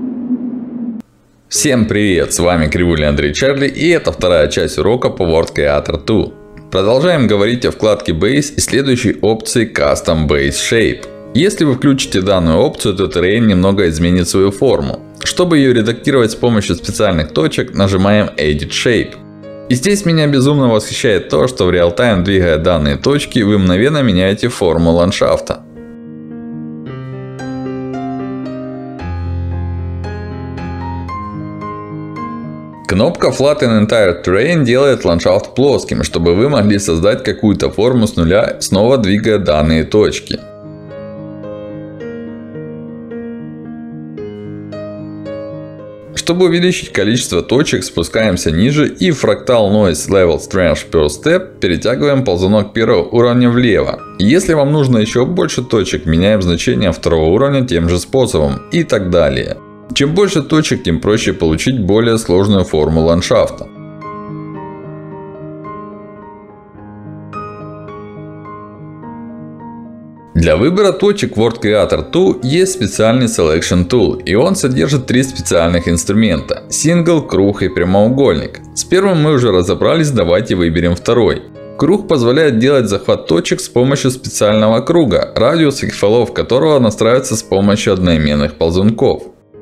Всем привет, с вами Кривуля Андрей Чарли, и это вторая часть урока по World Creator 2. Продолжаем говорить о вкладке Base и следующей опции Custom Base Shape. Если вы включите данную опцию, то Terrain немного изменит свою форму. Чтобы ее редактировать с помощью специальных точек, нажимаем Edit Shape. И здесь меня безумно восхищает то, что в реал-тайм, двигая данные точки, вы мгновенно меняете форму ландшафта. Кнопка Flatten Entire Terrain делает ландшафт плоским, чтобы вы могли создать какую-то форму с нуля, снова двигая данные точки. Чтобы увеличить количество точек, спускаемся ниже и в Fractal Noise Level Strength Per Step перетягиваем ползунок первого уровня влево. Если вам нужно еще больше точек, меняем значение второго уровня тем же способом и так далее. Чем больше точек, тем проще получить более сложную форму ландшафта. Для выбора точек в World Creator 2 есть специальный Selection Tool, и он содержит три специальных инструмента: Single, Круг и Прямоугольник. С первым мы уже разобрались, давайте выберем второй. Круг позволяет делать захват точек с помощью специального круга, радиус и фолов которого настраивается с помощью одноименных ползунков.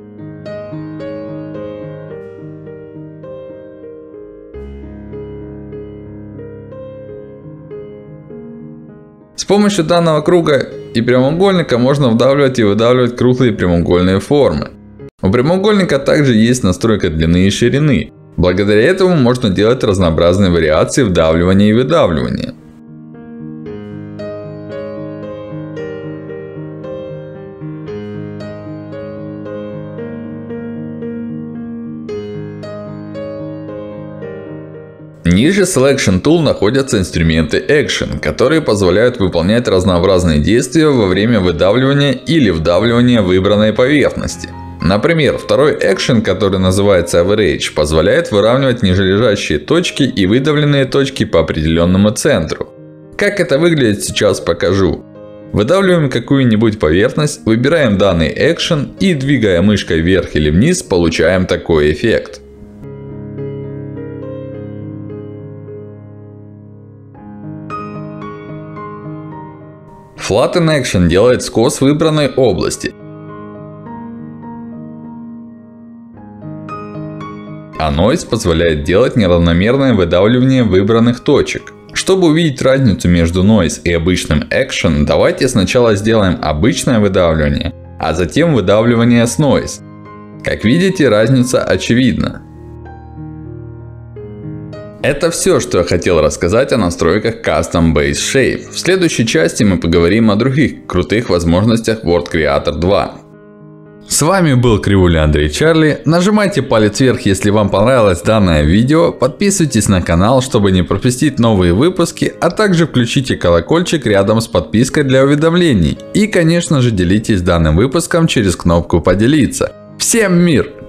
С помощью данного круга и прямоугольника можно вдавливать и выдавливать круглые и прямоугольные формы. У прямоугольника также есть настройка длины и ширины. Благодаря этому можно делать разнообразные вариации вдавливания и выдавливания. Ниже Selection Tool находятся инструменты Action, которые позволяют выполнять разнообразные действия во время выдавливания или вдавливания выбранной поверхности. Например, второй Action, который называется Average, позволяет выравнивать нижележащие точки и выдавленные точки по определенному центру. Как это выглядит, сейчас покажу. Выдавливаем какую-нибудь поверхность, выбираем данный Action и, двигая мышкой вверх или вниз, получаем такой эффект. Flatten Action делает скос выбранной области. А Noise позволяет делать неравномерное выдавливание выбранных точек. Чтобы увидеть разницу между Noise и обычным Action, давайте сначала сделаем обычное выдавливание, а затем выдавливание с Noise. Как видите, разница очевидна. Это все, что я хотел рассказать о настройках Custom Base Shape. В следующей части мы поговорим о других крутых возможностях World Creator 2. С вами был Кривуля Андрей Чарли. Нажимайте палец вверх, если вам понравилось данное видео. Подписывайтесь на канал, чтобы не пропустить новые выпуски. А также включите колокольчик рядом с подпиской для уведомлений. И конечно же делитесь данным выпуском через кнопку поделиться. Всем мир!